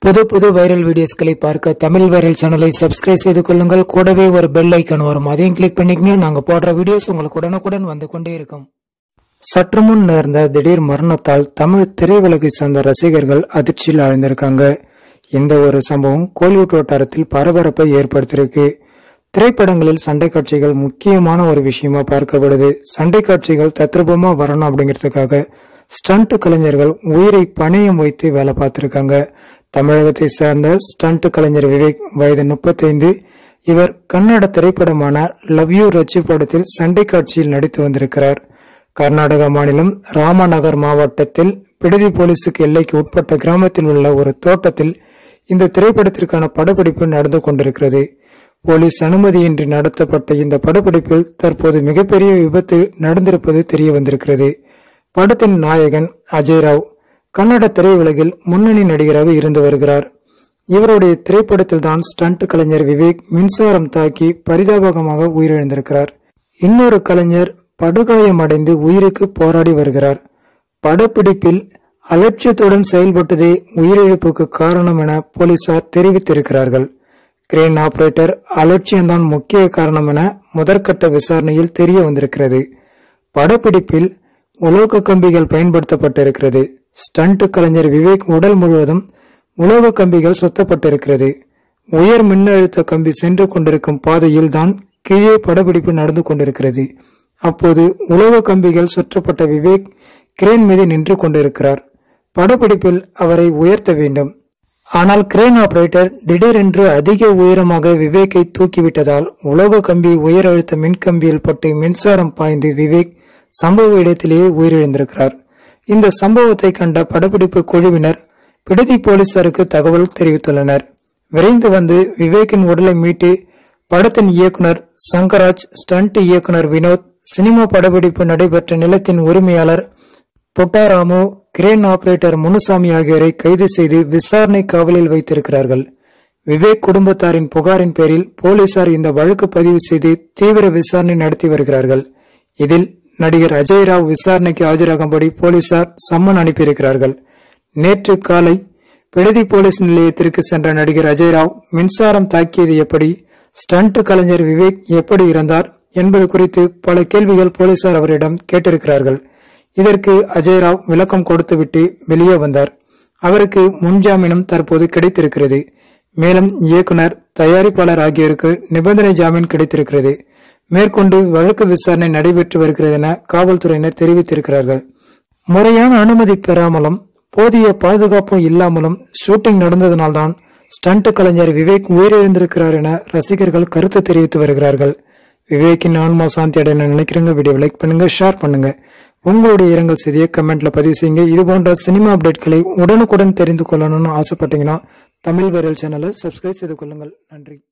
புது வைரல் வீடியோஸ்களை பார்க்க தமிழ் வைரல் சேனலை சப்ஸ்கிரைப் செய்து கொள்ளுங்கள். கூடவே ஒரு பெல் ஐக்கான் வரும், அதையும் கிளிக் பண்ணிக்கங்க. நாங்க போடுற வீடியோஸ் உங்களுக்கு உடனுக்குடன் வந்து கொண்டே இருக்கும். சற்று முன் நேர்ந்த திடீர் மரணத்தால் தமிழ் திரையுலகை சார்ந்த ரசிகர்கள் அதிர்ச்சியில் ஆழ்ந்திருக்காங்க. இந்த ஒரு சம்பவம் கோலிவுட் வட்டாரத்தில் பரபரப்பை ஏற்படுத்தியிருக்கு. திரைப்படங்களில் சண்டை காட்சிகள் முக்கியமான ஒரு விஷயமா பார்க்கப்படுது. சண்டை காட்சிகள் தத்ரூபமா வரணும் அப்படிங்கிறதுக்காக ஸ்டண்ட் கலைஞர்கள் உயிரை பணயம் வைத்து வேலை பார்த்திருக்காங்க. தமிழகத்தை சார்ந்த ஸ்டண்ட் கலைஞர் விவேக், வயது 35. இவர் கன்னட திரைப்படமான லவ் யூ ரச்சி படத்தில் சண்டை காட்சியில் நடித்து வந்திருக்கிறார். கர்நாடக மாநிலம் ராமநகர் மாவட்டத்தில் பிடதி போலீசுக்கு எல்லைக்கு உட்பட்ட கிராமத்தில் உள்ள ஒரு தோட்டத்தில் இந்த திரைப்படத்திற்கான படப்பிடிப்பு நடந்து கொண்டிருக்கிறது. போலீஸ் அனுமதியின்றி நடத்தப்பட்ட இந்த படப்பிடிப்பில் தற்போது மிகப்பெரிய விபத்து நடந்திருப்பது தெரிய வந்திருக்கிறது. படத்தின் நாயகன் அஜய் ராவ் கன்னட திரையுலகில் முன்னணி நடிகராக இருந்து வருகிறார். இவருடைய திரைப்படத்தில் தான் ஸ்டண்ட் கலைஞர் விவேக் மின்சாரம் தாக்கி பரிதாபகமாக உயிரிழந்திருக்கிறார். இன்னொரு கலைஞர் படுகாயமடைந்து உயிருக்கு போராடி வருகிறார். படப்பிடிப்பில் அலட்சியத்துடன் செயல்பட்டதே உயிரிழப்புக்கு காரணம் என போலீசார் தெரிவித்திருக்கிறார்கள். கிரேன் ஆபரேட்டர் அலட்சியம்தான் முக்கிய காரணம் என முதற்கட்ட விசாரணையில் தெரிய வந்திருக்கிறது. படப்பிடிப்பில் உலோக கம்பிகள் பயன்படுத்தப்பட்டிருக்கிறது. ஸ்டண்ட் கலைஞர் விவேக் உடல் முழுவதும் உலோக கம்பிகள் சுத்தப்பட்டிருக்கிறது. உயர் மின்னழுத்த கம்பி சென்று கொண்டிருக்கும் பாதையில் தான் கீழே படப்பிடிப்பு நடந்து கொண்டிருக்கிறது. அப்போது உலோக கம்பிகள் சுற்றப்பட்ட விவேக் கிரேன் மீது நின்று கொண்டிருக்கிறார். படப்பிடிப்பில் அவரை உயர்த்த வேண்டும். ஆனால் கிரேன் ஆபரேட்டர் திடீரென்று அதிக உயரமாக விவேக்கை தூக்கிவிட்டதால் உலோக கம்பி உயர் அழுத்த மின்கம்பியில் பட்டு மின்சாரம் பாய்ந்து விவேக் சம்பவ இடத்திலேயே உயிரிழந்திருக்கிறார். இந்த சம்பவத்தை கண்ட படப்பிடிப்பு குழுவினர் பிடதி போலீசாருக்கு தகவல் தெரிவித்துள்ளனர். விரைந்து வந்து விவேக்கின் உடலை மீட்டு படத்தின் இயக்குனர் சங்கராஜ், ஸ்டண்ட் இயக்குனர் வினோத், சினிமா படப்பிடிப்பு நடைபெற்ற நிலத்தின் உரிமையாளர் புட்டாராமு, கிரேன் ஆபரேட்டர் முனுசாமி ஆகியோரை கைது செய்து விசாரணை காவலில் வைத்திருக்கிறார்கள். விவேக் குடும்பத்தாரின் புகாரின் பேரில் போலீசார் இந்த வழக்கு பதிவு செய்து தீவிர விசாரணை நடத்தி வருகிறார்கள். இதில் நடிகர் அஜய் ராவ் விசாரணைக்கு ஆஜராகும்படி போலீசார் சம்மன் அனுப்பியிருக்கிறார்கள். நேற்று காலை பிடதி போலீஸ் நிலையத்திற்கு சென்ற நடிகர் அஜய் ராவ் மின்சாரம் தாக்கியது எப்படி, ஸ்டண்ட் கலைஞர் விவேக் எப்படி இறந்தார் என்பது குறித்து பல கேள்விகள் போலீசார் அவரிடம் கேட்டிருக்கிறார்கள். இதற்கு அஜய் ராவ் விளக்கம் கொடுத்துவிட்டு வெளியே வந்தார். அவருக்கு முன்ஜாமீனும் தற்போது கிடைத்திருக்கிறது. மேலும் இயக்குனர், தயாரிப்பாளர் ஆகியோருக்கு நிபந்தனை ஜாமீன் கிடைத்திருக்கிறது. மேற்கொண்டு வழக்கு விசாரணை நடைபெற்று வருகிறது என காவல்துறையினர் தெரிவித்திருக்கிறார்கள். முறையான அனுமதி பெறாமலும் போதிய பாதுகாப்பு இல்லாமலும் ஷூட்டிங் நடந்ததனால்தான் ஸ்டண்ட் கலைஞர் விவேக் உயிரிழந்திருக்கிறார் என ரசிகர்கள் கருத்து தெரிவித்து வருகிறார்கள். விவேக்கின் ஆன்மா சாந்தி அடைய நினைக்கிறவங்க வீடியோ லைக் பண்ணுங்க, ஷேர் பண்ணுங்க. உங்களுடைய இரங்கல் செய்தியை கமெண்ட்ல பதிவு செய்யுங்க. இது போன்ற சினிமா அப்டேட்களை உடனுக்குடன் தெரிந்து கொள்ளணும்னு ஆசைப்பட்டீங்கன்னா தமிழ் வைரல் சேனலை சப்ஸ்கிரைப் செய்து கொள்ளுங்கள். நன்றி.